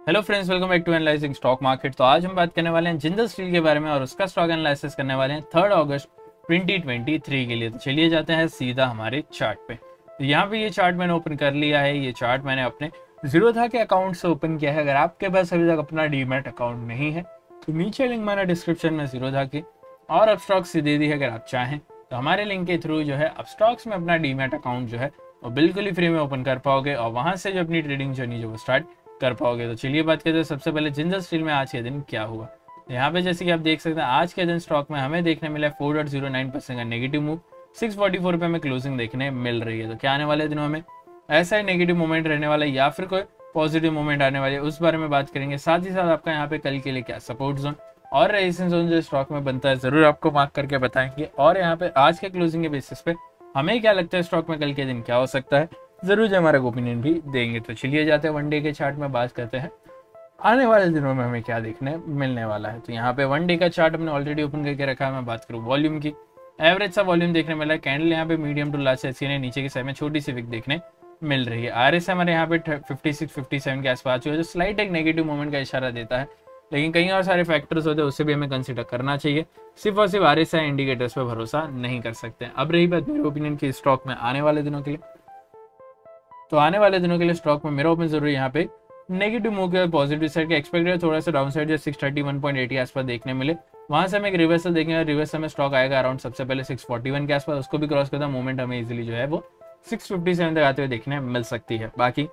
Hello friends, welcome back to analysing stock market. तो आज हम बात करने वाले हैं जिंदल स्टील के बारे में और उसका स्टॉक एनालिसिस करने वाले हैं 3 अगस्त 2023 के लिए। तो चलिए जाते हैं सीधा हमारे चार्ट पे। तो यहाँ पे ये चार्ट मैंने ओपन कर लिया है। ये चार्ट मैंने अपने जीरोधा के अकाउंट से ओपन किया है। अगर आपके पास अभी तक अपना डीमैट अकाउंट नहीं है तो नीचे लिंक मैंने डिस्क्रिप्शन में जीरोधा की और अपस्टॉक्स से दे दी है। अगर आप चाहें तो हमारे लिंक के थ्रू जो है अपस्टॉक्स में अपना डीमैट अकाउंट जो है वो बिल्कुल ही फ्री में ओपन कर पाओगे और वहां से जो अपनी ट्रेडिंग जर्नी जो वो स्टार्ट कर पाओगे। तो चलिए बात करते हैं सबसे पहले जिंदल स्टील में आज के दिन क्या हुआ। यहाँ पे जैसे कि आप देख सकते हैं आज के दिन स्टॉक में हमें देखने मिला 4.09% का नेगेटिव मूव, 644 रुपये में क्लोजिंग देखने मिल रही है। तो क्या आने वाले दिनों में ऐसा ही नेगेटिव मोमेंट रहने वाला है या फिर कोई पॉजिटिव मोमेंट आने वाली है, उस बारे में बात करेंगे। साथ ही साथ आपका यहाँ पे कल के लिए क्या सपोर्ट जोन और रेजिस्टेंस जोन जो स्टॉक में बनता है जरूर आपको मार्क करके बताएंगे। और यहाँ पे आज के क्लोजिंग के बेसिस पे हमें क्या लगता है स्टॉक में कल के दिन क्या हो सकता है जरूर जो हमारा ओपिनियन भी देंगे। तो चलिए जाते हैं वन डे के चार्ट में बात करते हैं आने वाले दिनों में हमें क्या देखने मिलने वाला है। तो यहाँ पे वन डे का चार्ट हमने ऑलरेडी ओपन करके रखा है। मैं बात करूँ वॉल्यूम की, एवरेज सा वॉल्यूम देखने मिला है। कैंडल यहाँ पे मीडियम टू लार्ज साइज ने नीचे की साइड में छोटी सी विक देखने मिल रही है। आरएस हमारे यहाँ पे 56-57 के आसपास जो स्लाइट एक नेगेटिव मोमेंट का इशारा देता है, लेकिन कई और सारे फैक्टर्स होते हैं उससे भी हमें कंसिडर करना चाहिए। सिर्फ और सिर्फ आरएसआई इंडिकेटर्स पे भरोसा नहीं कर सकते। अब रही बात मेरे ओपिनियन की स्टॉक में आने वाले दिनों के लिए, तो आने वाले दिनों के लिए स्टॉक में मेरा ओपिनियन जरूर यहाँ पे नेगेटिव मूव के पॉजिटिव साइड के एक्सपेक्टेड थोड़ा सा डाउन साइड जो 631.80 के आसपास देखने मिले, वहां से हमें एक रिवर्सल देखेंगे। रिवर्सल में स्टॉक आएगा अराउंड सबसे पहले 641 के आसपास, उसको भी क्रॉस करता मूवमेंट हमें इजीली जो है वो 657 तक आते हुए देखने मिल सकती है। बाकी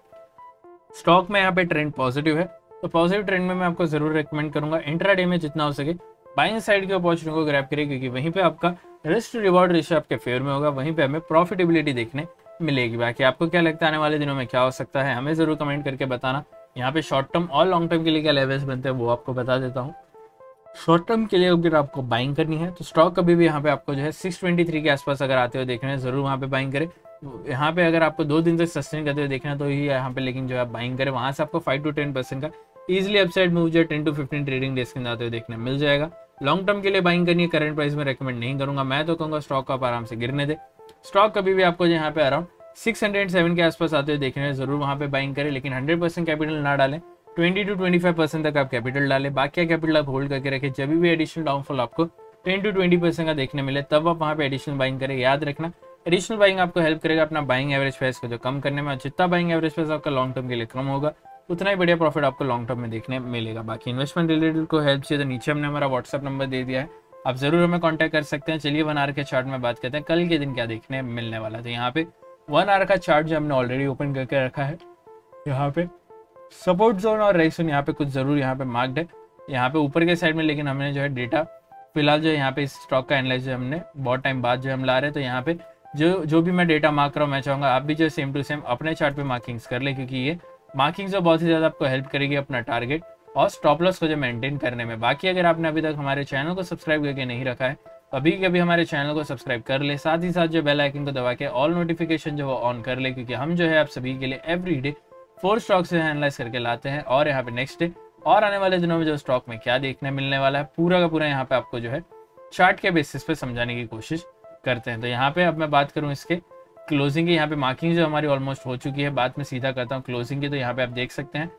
स्टॉक में यहाँ पे ट्रेंड पॉजिटिव है, तो पॉजिटिव ट्रेंड में मैं आपको जरूर रिकमेंड करूंगा इंट्राडे में जितना हो सके बाइंग साइड की अपॉर्चुनिटी को ग्रैब करें, क्योंकि वहीं पे आपका रिस्क रिवॉर्ड रेशियो आपके फेवर में होगा, वहीं पे हमें प्रॉफिटेबिलिटी देखने मिलेगी। बाकी आपको क्या लगता है आने वाले दिनों में क्या हो सकता है हमें जरूर कमेंट करके बताना। यहाँ पे शॉर्ट टर्म और लॉन्ग टर्म के लिए क्या लेवल्स बनते हैं वो आपको बता देता हूँ। शॉर्ट टर्म के लिए अगर आपको बाइंग करनी है तो स्टॉक कभी भी यहाँ पे आपको जो है 623 के आसपास अगर आते हुए देखना है जरूर वहाँ पे बाइंग करें। यहाँ पे अगर आपको 2 दिन तक सस्टेन करते हुए देखना है तो ही यहाँ पे लेकिन जो है बाइंग करें, वहां से आपको 5 to 10% का इजिली अपसाइड मूव जो है 10 to 15 ट्रेडिंग डेज के अंदर आते हुए देखने मिल जाएगा। लॉन्ग टर्म के लिए बाइंग करनी है करंट प्राइस में रेकमेंड नहीं करूंगा। मैं तो कहूँगा स्टॉक को आप आराम से गिरने दे। स्टॉक कभी भी आपको यहाँ पे अराउंड 607 के आसपास आते हुए देखने में जरूर वहाँ पे बाइंग करें, लेकिन 100% कैपिटल ना डालें, 20 to 25% तक आप कैपिटल डालें। बाकी कैपिटल आप होल्ड करके रखें। जब भी एडिशनल डाउनफॉल आपको 10 to 20% का देखने मिले तब आप वहाँ पे एडिशनल बाइंग करें। याद रखना एडिशनल बाइंग आपको हेल्प करेगा अपना बाइंग एवरेज प्राइस को जो कम करने में। जितना बाइंग एवरेज प्राइस आपका लॉन्ग टर्म के लिए कम होगा उतना ही बढ़िया प्रॉफिट आपको लॉन्ग टर्म में देखने मिलेगा। बाकी इन्वेस्टमेंट रिलेटेड को हेल्प चाहिए तो नीचे हमने हमारा व्हाट्सएप नंबर दे दिया है, आप जरूर हमें कांटेक्ट कर सकते हैं। चलिए 1 आवर के चार्ट में बात करते हैं कल के दिन क्या देखने मिलने वाला है। तो यहाँ पे 1 आवर का चार्ट जो हमने ऑलरेडी ओपन करके रखा है, यहाँ पे सपोर्ट जोन और रेजिस्टेंस यहाँ पे कुछ जरूर यहाँ पे मार्क्ड है यहाँ पे ऊपर के साइड में, लेकिन हमने जो है डेटा फिलहाल जो यहाँ पे स्टॉक का एनालाइज हमने बहुत टाइम बाद जो हम ला रहे हैं। तो यहाँ पे जो भी मैं डेटा मार्क रहा हूँ मैं चाहूंगा आप भी जो सेम टू सेम अपने चार्ट पे मार्किंग्स कर ले, क्योंकि ये मार्किंग्स जो बहुत ही ज्यादा आपको हेल्प करेगी अपना टारगेट और स्टॉप लॉस को जो मेंटेन करने में। बाकी अगर आपने अभी तक हमारे चैनल को सब्सक्राइब करके नहीं रखा है तो अभी कभी हमारे चैनल को सब्सक्राइब कर ले, साथ ही साथ जो बेल आइकन को दबा के ऑल नोटिफिकेशन जो वो ऑन कर ले, क्योंकि हम जो है आप सभी के लिए एवरी डे 4 स्टॉक से एनालाइज करके लाते हैं। और यहाँ पे नेक्स्ट डे और आने वाले दिनों में जो स्टॉक में क्या देखने मिलने वाला है पूरा का पूरा यहाँ पे आपको जो है चार्ट के बेसिस पे समझाने की कोशिश करते हैं। तो यहाँ पे अब मैं बात करूँ इसके क्लोजिंग की, यहाँ पे मार्किंग जो हमारी ऑलमोस्ट हो चुकी है, बाद में सीधा करता हूँ क्लोजिंग की। तो यहाँ पे आप देख सकते हैं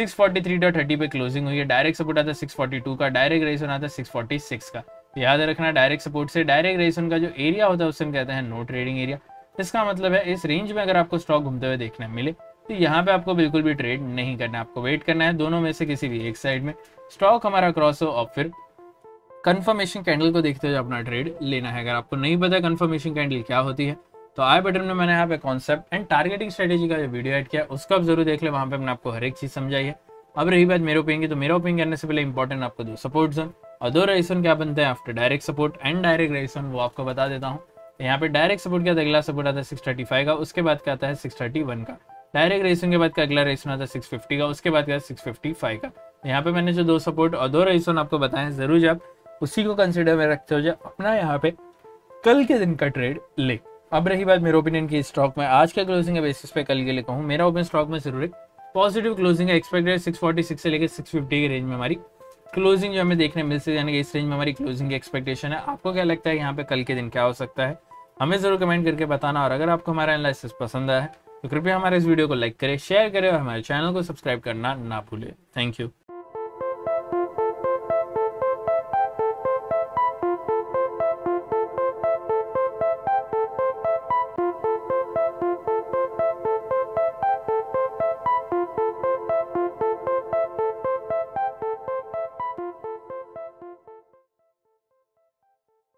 643.30 पे क्लोजिंग हुई है। डायरेक्ट सपोर्ट आता है 642 का, डायरेक्ट रेजिस्टेंस आता है 646 का। याद रखना डायरेक्ट सपोर्ट से डायरेक्ट रेजिस्टेंस का जो एरिया होता है उससे हम कहते हैं नो ट्रेडिंग एरिया। इसका मतलब है इस रेंज में अगर आपको स्टॉक घूमते हुए देखने मिले तो यहाँ पे आपको बिल्कुल भी ट्रेड नहीं करना, आपको वेट करना है दोनों में से किसी भी एक साइड में स्टॉक हमारा क्रॉस हो और फिर कंफर्मेशन कैंडल को देखते हुए अपना ट्रेड लेना है। अगर आपको नहीं पता कंफर्मेशन कैंडल क्या होती है तो आई बटन में मैंने यहाँ पे कॉन्सेप्ट एंड टारगेटिंग स्ट्रेटेजी का जो वीडियो ऐड किया उसको आप जरूर देख ले, वहां पे मैंने आपको हर एक चीज समझाई है। अब रही बात मेरे ओपिनियन की, तो मेरा ओपिनियन करने से पहले इंपॉर्टेंट आपको 2 सपोर्ट जोन और 2 रेजिस्टेंस क्या बनते हैं after direct support and direct resistance वो आपको बता देता हूँ। यहाँ पे डायरेक्ट सपोर्ट का अगला सपोर्ट आता है 635 का, उसके बाद क्या आता है 631 का। डायरेक्ट रेजिस्टेंस के बाद का अगला रेजिस्टेंस आता है 650 का, उसके बाद का 655 का। यहाँ पे मैंने जो 2 सपोर्ट और 2 रेजिस्टेंस आपको बताए जरूर जब उसी को कंसिडर में रखते हो जो अपना यहाँ पे कल के दिन का ट्रेड ले। अब रही बात मेरे ओपिनियन की स्टॉक में आज के क्लोजिंग के बेसिस पे कल के लिए कहूँ, मेरा ओपिनियन स्टॉक में जरूर पॉजिटिव क्लोजिंग है। एक्सपेक्टेड 646 से लेकर 650 के रेंज में हमारी क्लोजिंग जो हमें देखने मिल सकती है, यानी कि इस रेंज में हमारी क्लोजिंग की एक्सपेक्टेशन है। आपको क्या लगता है यहाँ पे कल के दिन क्या हो सकता है हमें जरूर कमेंट करके बताना। और अगर आपको हमारा एनालिसिस पसंद आया है तो कृपया हमारे इस वीडियो को लाइक करें, शेयर करें और हमारे चैनल को सब्सक्राइब करना ना भूलें। Thank you.